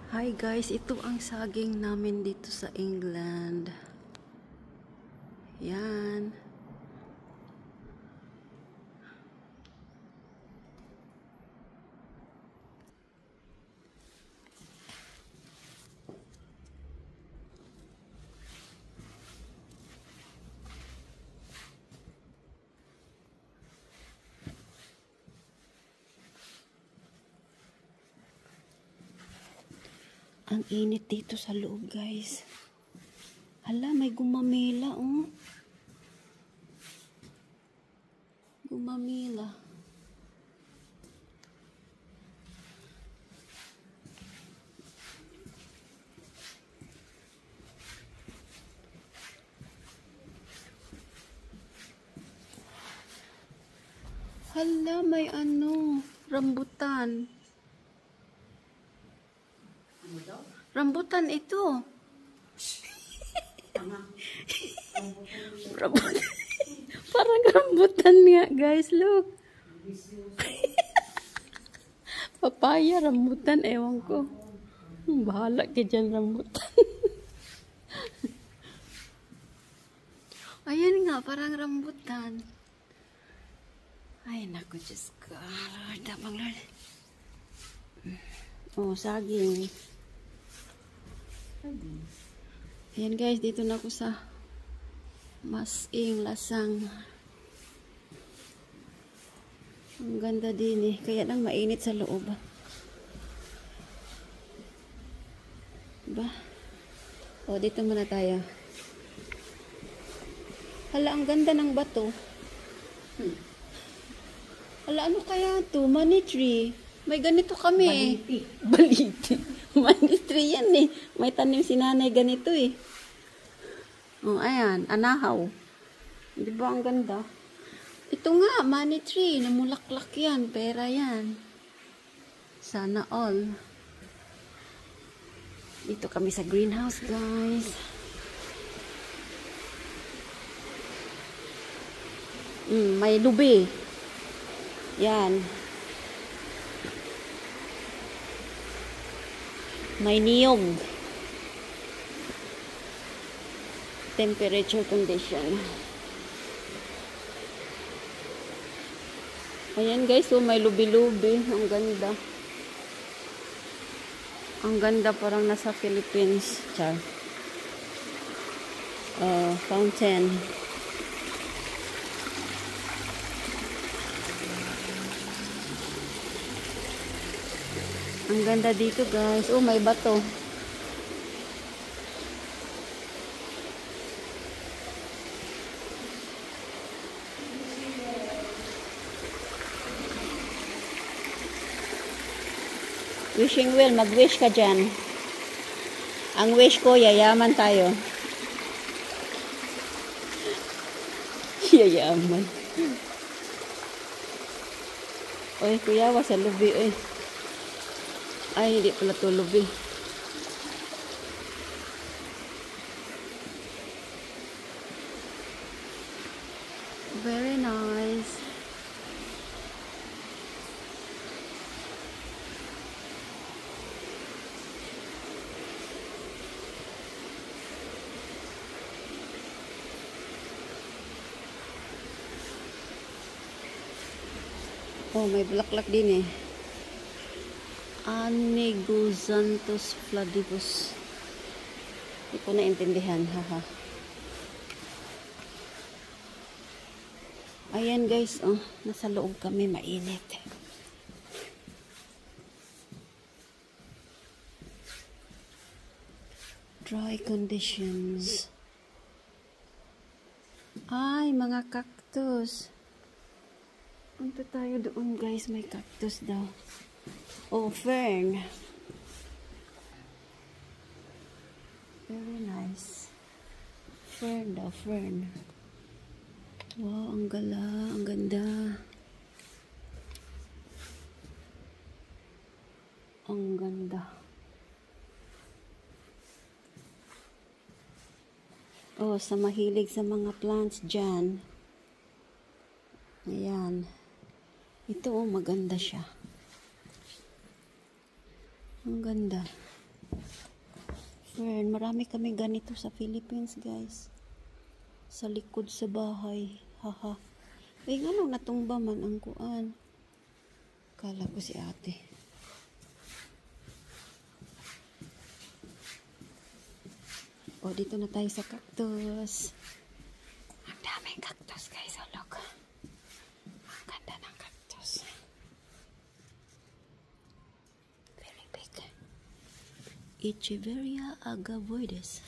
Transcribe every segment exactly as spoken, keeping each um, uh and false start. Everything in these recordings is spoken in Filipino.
Hi guys, ito ang saging namin dito sa England. Yan. Ang init dito sa loob, guys. Hala, may gumamela, oh. Gumamela. Hala, may ano, rambutan. Rambutan ito. Rambutan. Parang rambutan nga, guys. Look. Papaya, rambutan. Ewan ko. Bahala ka dyan, rambutan. Ayan nga, parang rambutan. Ay, naku, Diyos ko. Lord, tapang Lord. Oh, saging. Ayan guys, dito na ako sa Masing Lasang. Ang ganda din eh. Kaya lang mainit sa loob. Diba? O, dito muna tayo. Hala, ang ganda ng bato. Hmm. Hala, ano kaya ito? Money tree. May ganito kami eh. Baliti. Money tree yan eh. May tanim si nanay ganito eh. Oh, ayan. Anahaw. Di ba ang ganda? Ito nga, money tree. Namulaklak yan. Pera yan. Sana all. Dito kami sa greenhouse, guys. Mm, may lubi. Yan. May niyog. Temperature condition. Ayan guys, so may lubi-lubi. Ang ganda. Ang ganda, parang nasa Philippines. Char. Uh, fountain. Ang ganda dito guys. Oh, may bato. Wishing well, mag-wish ka dyan. Ang wish ko, yayaman tayo. Yayaman. Oy, kuya, wasa lubi, oy. Ay, hindi pala ito lubi. Very nice. Oh, may bulaklak din eh. Anegozanthus fladivus. Hindi ko naintindihan. Haha. Ayan guys, oh, nasa loob kami, mainit. Dry conditions. Ay, mga cactus. Punta tayo doon guys, may cactus daw. Oh, fern. Very nice. Fern daw, fern. Wow, ang gala, ang ganda. Ang ganda. Oh, sa mahilig sa mga plants dyan. Ayan. Ito, oh, maganda siya. Ang ganda. Fern, marami kami ganito sa Philippines, guys. Sa likod sa bahay. Haha. Eh, ano, natumba man ang kuan. Kala ko si ate. O, dito na tayo sa cactus. Ang daming cactus, guys. O, look. Ang ganda ng cactus. Very big. Echeveria agavoides.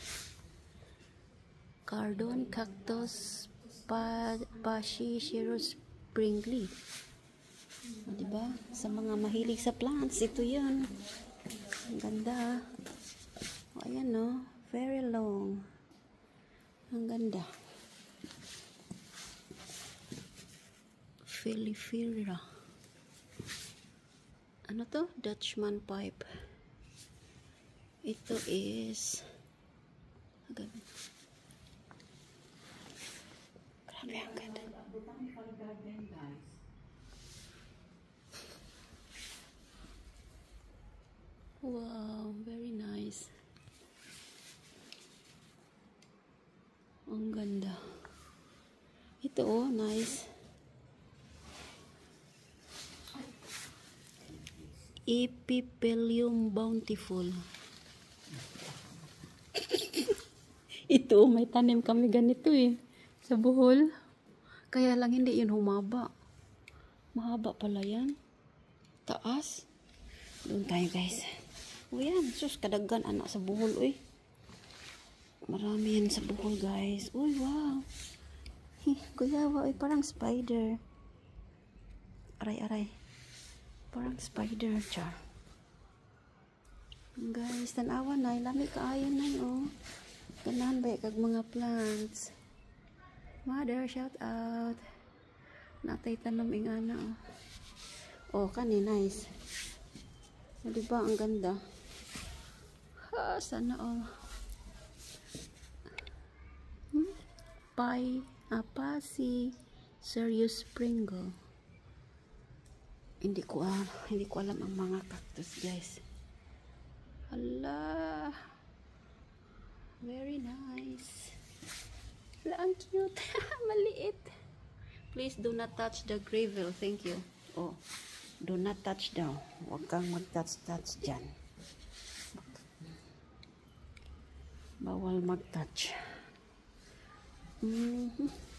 Cardon cactus pa Pachycerus springly. O, diba? Sa mga mahilig sa plants, ito yan. Ang ganda. O, ayan, no? Very long. Ang ganda. Filifera. Ano to? Dutchman pipe. Ito is agad. Grabe ang ganda. Wow, very nice. Ang ganda. Ito oh, nice. Epipelium bountiful. Ito, may tanim kami ganito eh. Sa Bohol. Kaya lang hindi yun humaba. Mahaba pala yan. Taas. Doon tayo guys. O yan, sus, kadaggan anak sa Bohol uy. Marami yan sa Bohol guys. Uy, wow. Guyawa, uy, parang spider. Aray, aray. Parang spider, char. Guys, tanawa na. Lami kaayo na oh. Ganahan ba kag mga plants. Mother, shout out. Natay tanom ingana oh. Oh, kani, nice. O, diba, ang ganda. Ha, sana all. Hmm? Pai, apasi, serious springle. Hindi ko alam, hindi ko alam ang mga cactus, guys. Hala. Very nice. Hala, ang cute. Maliit. Please do not touch the gravel. Thank you. Oh, do not touch daw. Huwag kang mag-touch-touch dyan. Bawal mag-touch. Mm-hmm.